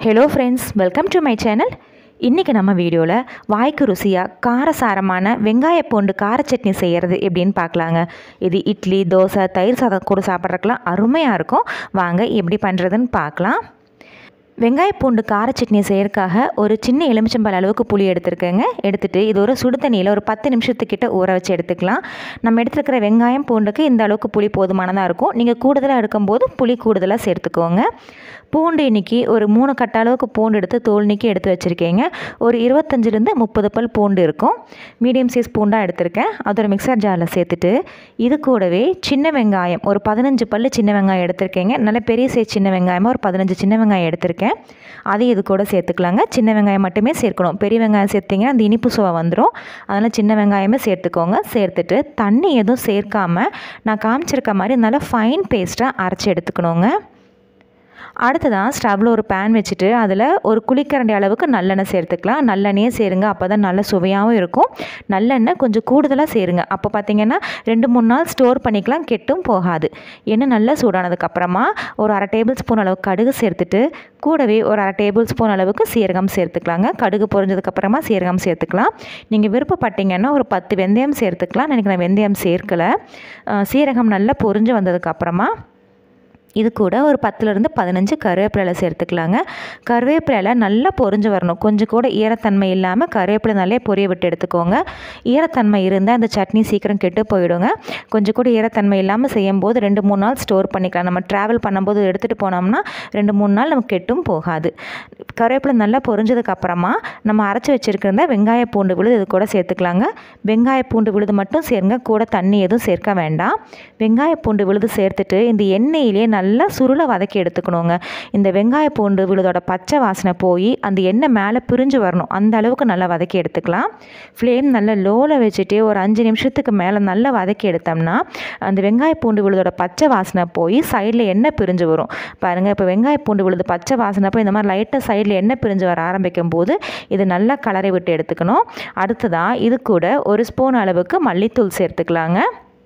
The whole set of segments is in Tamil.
Hello friends, welcome to my channel. இன்றைக்கி நம்ம வீடியோவில் வாய்க்கு ருசியாக காரசாரமான வெங்காய பூண்டு கார சட்னி செய்கிறது எப்படின்னு பார்க்கலாங்க. இது இட்லி, தோசை, தயிர் சாதம் கூட சாப்பிட்றதுக்கெலாம் அருமையாக இருக்கும். வாங்க எப்படி பண்ணுறதுன்னு பார்க்கலாம். வெங்காய பூண்டு கார சட்னி செய்யறதுக்காக ஒரு சின்ன எலுமிச்சம்பழ அளவுக்கு புளி எடுத்துருக்கேங்க. எடுத்துகிட்டு இது ஒரு சுடு தண்ணியில் ஒரு 10 நிமிஷத்துக்கிட்ட ஊற வச்சு எடுத்துக்கலாம். நம்ம எடுத்துருக்கிற வெங்காயம் பூண்டுக்கு இந்த அளவுக்கு புளி போதுமானதாக இருக்கும். நீங்கள் கூடுதலாக எடுக்கும்போது புளி கூடுதலாக சேர்த்துக்கோங்க. பூண்டு இன்றைக்கி ஒரு 3 கட்ட அளவுக்கு பூண்டு எடுத்து தோல் நீக்கி எடுத்து வச்சுருக்கேங்க. ஒரு 25-30 பல் பூண்டு இருக்கும். மீடியம் சைஸ் பூண்டாக எடுத்திருக்கேன். அது ஒரு மிக்சர் ஜாரில் சேர்த்துட்டு இது கூடவே சின்ன வெங்காயம் ஒரு 15 பல் சின்ன வெங்காயம் எடுத்திருக்கேங்க. நல்ல பெரிய சைஸ் சின்ன வெங்காயமாக ஒரு 15 சின்ன வெங்காயம் எடுத்திருக்கேன். அதையும் இது கூட சேர்த்துக்கலாங்க. சின்ன வெங்காயம் மட்டுமே சேர்க்கணும். பெரிய வெங்காயம் சேர்த்திங்கன்னா அந்த இனிப்பு சுவை வந்துடும். அதனால் சின்ன வெங்காயமே சேர்த்துக்கோங்க. சேர்த்துட்டு தண்ணி எதுவும் சேர்க்காமல் நான் காமிச்சிருக்க மாதிரி நல்லா ஃபைன் பேஸ்ட்டாக அரைச்சி எடுத்துக்கணுங்க. அடுத்ததான் ஸ்டவ்வில் ஒரு பேன் வச்சுட்டு அதில் ஒரு குழிக்கரண்டி அளவுக்கு நல்லெண்ணெய் சேர்த்துக்கலாம். நல்லெண்ணெயே சேருங்க, அப்போ தான் நல்ல சுவையாகவும் இருக்கும். நல்லெண்ணெய் கொஞ்சம் கூடுதலாக சேருங்க. அப்போ பார்த்திங்கன்னா 2-3 நாள் ஸ்டோர் பண்ணிக்கலாம், கெட்டும் போகாது. எண்ணெய் நல்லா சூடானதுக்கப்புறமா ஒரு 1/2 டேபிள் ஸ்பூன் அளவுக்கு கடுகு சேர்த்துட்டு கூடவே ஒரு 1/2 டேபிள் ஸ்பூன் அளவுக்கு சீரகம் சேர்த்துக்கலாங்க. கடுகு பொரிஞ்சதுக்கப்புறமா சீரகம் சேர்த்துக்கலாம். நீங்கள் விருப்பப்பட்டீங்கன்னா ஒரு 10 வெந்தயம் சேர்த்துக்கலாம். எனக்கு நான் வெந்தயம் சேர்க்கலை. சீரகம் நல்லா பொரிஞ்சு வந்ததுக்கப்புறமா இது கூட ஒரு 10-15 கருவேப்பிலை சேர்த்துக்கலாங்க. கருவேப்பிலை நல்லா பொரிஞ்சு வரணும். கொஞ்சம் கூட ஈரத்தன்மை இல்லாமல் கருவேப்பிலை நல்லா பொரிய விட்டு எடுத்துக்கோங்க. ஈரத்தன்மை இருந்தால் அந்த சட்னி சீக்கிரம் கெட்டு போயிடுங்க. கொஞ்சம் கூட ஈரத்தன்மை இல்லாமல் செய்யும்போது 2-3 நாள் ஸ்டோர் பண்ணிக்கலாம். நம்ம ட்ராவல் பண்ணும்போது எடுத்துகிட்டு போனோம்னா 2-3 நாள் நமக்கு கெட்டும் போகாது. கருவேப்பிலை நல்லா பொரிஞ்சதுக்கப்புறமா நம்ம அரைச்சி வச்சுருக்கிற வெங்காய பூண்டு விழுது இது கூட சேர்த்துக்கலாங்க. வெங்காய பூண்டு விழுது மட்டும் சேருங்க, கூட தண்ணி எதுவும் சேர்க்க வேண்டாம். வெங்காய பூண்டு விழுது சேர்த்துட்டு இந்த எண்ணெயிலே நல்லா சுருளை வதக்கி எடுத்துக்கணுங்க. இந்த வெங்காய பூண்டு விழுதோட பச்சை வாசனை போய் அந்த எண்ணெய் மேலே பிரிஞ்சு வரணும். அந்த அளவுக்கு நல்லா வதக்கி எடுத்துக்கலாம். ஃப்ளேம் நல்லா லோவில் வச்சுட்டு ஒரு 5 நிமிஷத்துக்கு மேலே நல்லா வதக்கி எடுத்தோம்னா அந்த வெங்காய பூண்டு விழுதோட பச்சை வாசனை போய் சைடில் எண்ணெய் பிரிஞ்சு வரும். பாருங்கள், இப்போ வெங்காய பூண்டு விழுது பச்சை வாசனை போய் இந்த மாதிரி லைட்டாக சைடில் எண்ணெய் பிரிஞ்சு வர ஆரம்பிக்கும் போது இது நல்லா கலரை விட்டு எடுத்துக்கணும். அடுத்ததாக இது கூட ஒரு ஸ்பூன் அளவுக்கு மல்லித்தூள் சேர்த்துக்கலாங்க.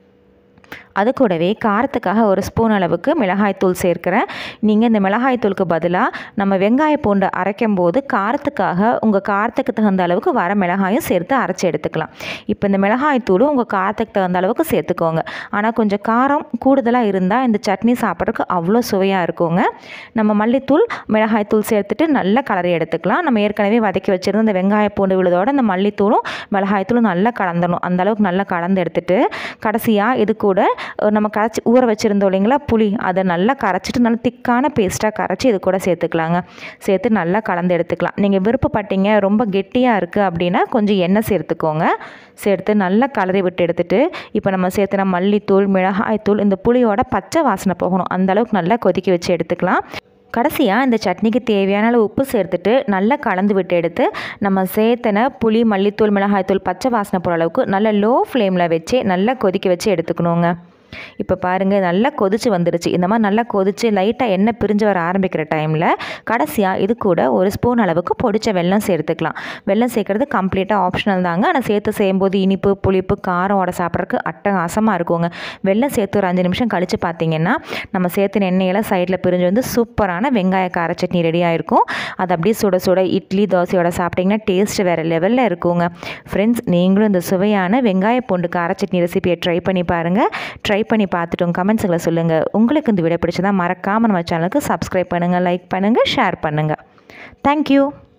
அது கூடவே காரத்துக்காக ஒரு ஸ்பூன் அளவுக்கு மிளகாய்த்தூள் சேர்க்கிறேன். நீங்கள் இந்த மிளகாய்த்தூளுக்கு பதிலாக நம்ம வெங்காய பூண்டு அரைக்கும் போது காரத்துக்காக உங்கள் காரத்துக்கு தகுந்த அளவுக்கு வர மிளகாயும் சேர்த்து அரைச்சி எடுத்துக்கலாம். இப்போ இந்த மிளகாய்த்தூளும் உங்கள் காரத்துக்கு தகுந்த அளவுக்கு சேர்த்துக்கோங்க. ஆனால் கொஞ்சம் காரம் கூடுதலாக இருந்தால் இந்த சட்னி சாப்பிட்றதுக்கு அவ்வளோ சுவையாக இருக்குங்க. நம்ம மல்லித்தூள் மிளகாய்த்தூள் சேர்த்துட்டு நல்லா கலரி எடுத்துக்கலாம். நம்ம ஏற்கனவே வதக்கி வச்சுருந்த இந்த வெங்காய பூண்டு விழுதோட இந்த மல்லித்தூளும் மிளகாய்த்தூளும் நல்லா கலந்துடணும். அந்தளவுக்கு நல்லா கலந்து எடுத்துட்டு கடைசியாக இது கூட நம்ம கரைச்சி ஊற வச்சுருந்தோம் இல்லைங்களா புளி, அதை நல்லா கரைச்சிட்டு நல்லா திக்கான பேஸ்ட்டாக கரைச்சி இது கூட சேர்த்துக்கலாங்க. சேர்த்து நல்லா கலந்து எடுத்துக்கலாம். நீங்கள் விருப்பப்பட்டீங்க ரொம்ப கெட்டியாக இருக்குது அப்படின்னா கொஞ்சம் எண்ணெய் சேர்த்துக்கோங்க. சேர்த்து நல்லா கலரி விட்டு எடுத்துகிட்டு இப்போ நம்ம சேர்த்துன மல்லித்தூள் மிளகாய்த்தூள் இந்த புளியோட பச்சை வாசனை போகணும். அந்தளவுக்கு நல்லா கொதிக்க வச்சு எடுத்துக்கலாம். கடைசியாக இந்த சட்னிக்கு தேவையான அளவு உப்பு சேர்த்துட்டு நல்லா கலந்து விட்டு எடுத்து நம்ம சேர்த்தன புளி, மல்லித்தூள், மிளகாய்த்தூள் பச்சை வாசனை போகிற அளவுக்கு நல்லா லோ ஃப்ளேமில் வச்சு நல்லா கொதிக்க வச்சு எடுத்துக்கணுங்க. இப்போ பாருங்கள், நல்லா கொதிச்சு வந்துடுச்சு. இந்த மாதிரி நல்லா கொதிச்சு லைட்டாக எண்ணெய் பிரிஞ்சு வர ஆரம்பிக்கிற டைமில் கடைசியாக இது கூட ஒரு ஸ்பூன் அளவுக்கு பொடிச்ச வெல்லம் சேர்த்துக்கலாம். வெல்லம் சேர்க்குறது கம்ப்ளீட்டாக ஆப்ஷனல் தாங்க. ஆனால் சேர்த்து செய்யும்போது இனிப்பு, புளிப்பு, காரம் சாப்பிட்றதுக்கு அட்டகாசமாக இருக்குங்க. வெல்லம் சேர்த்து ஒரு 5 நிமிஷம் கழித்து பார்த்தீங்கன்னா நம்ம சேர்த்துன எண்ணெயெல்லாம் சைடில் பிரிஞ்சு வந்து சூப்பரான வெங்காய கார சட்னி ரெடியாக இருக்கும். அது அப்படியே சுட சுட இட்லி, தோசையோட சாப்பிட்டிங்கன்னா டேஸ்ட்டு வேறு லெவலில் இருக்குங்க. ஃப்ரெண்ட்ஸ், நீங்களும் இந்த சுவையான வெங்காய பூண்டு கார சட்னி ரெசிபியை ட்ரை பண்ணி பாருங்கள். ட்ரை பண்ணி பார்த்துட்டு உங்கள் கமெண்ட்ஸுகளை சொல்லுங்கள். உங்களுக்கு இந்த வீடியோ பிடிச்சதா மறக்காமல் நம்ம சேனலுக்கு சப்ஸ்கிரைப் பண்ணுங்கள், லைக் பண்ணுங்கள், ஷேர் பண்ணுங்கள். தேங்க்யூ.